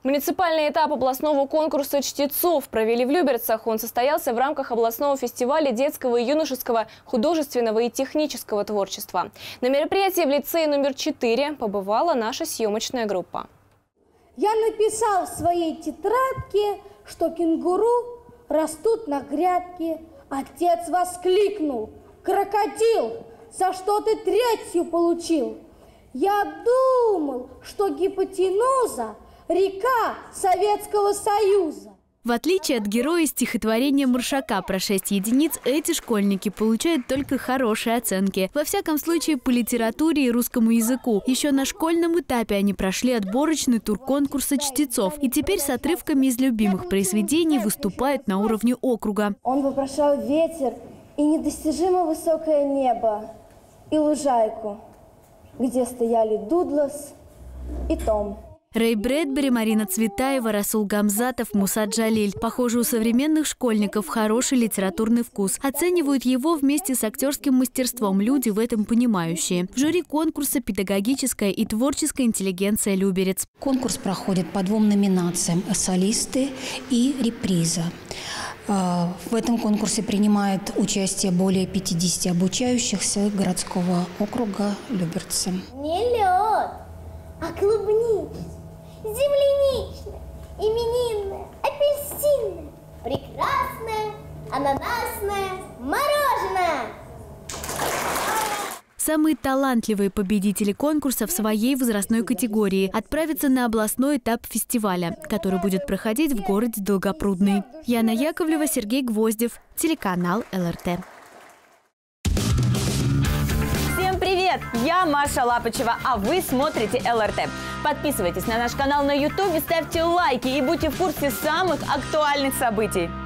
Муниципальный этап областного конкурса чтецов провели в Люберцах. Он состоялся в рамках областного фестиваля детского и юношеского, художественного и технического творчества. На мероприятии в лицее номер 4 побывала наша съемочная группа. Я написал в своей тетрадке, что кенгуру растут на грядке. Отец воскликнул: «Крокодил, за что ты 3 получил?» Я думал, что гипотенуза – река Советского Союза. В отличие от героя стихотворения Маршака про 6 единиц, эти школьники получают только хорошие оценки. Во всяком случае, по литературе и русскому языку. Еще на школьном этапе они прошли отборочный тур конкурса чтецов. И теперь с отрывками из любимых произведений выступают на уровне округа. Он вопрошал ветер и недостижимо высокое небо, и лужайку, где стояли Дудлас и Том. Рэй Брэдбери, Марина Цветаева, Расул Гамзатов, Муса Джалиль. Похоже, у современных школьников хороший литературный вкус. Оценивают его вместе с актерским мастерством люди, в этом понимающие. В жюри конкурса педагогическая и творческая интеллигенция Люберец. Конкурс проходит по 2 номинациям – солисты и реприза. В этом конкурсе принимает участие более 50 обучающихся городского округа Люберцы. Не лед, а клубничный, земляничный, именинное, апельсинное, прекрасное, ананасное мороженое. Самые талантливые победители конкурса в своей возрастной категории отправятся на областной этап фестиваля, который будет проходить в городе Долгопрудный. Яна Яковлева, Сергей Гвоздев, телеканал ЛРТ. Всем привет! Я Маша Лапочева, а вы смотрите ЛРТ. Подписывайтесь на наш канал на YouTube, ставьте лайки и будьте в курсе самых актуальных событий.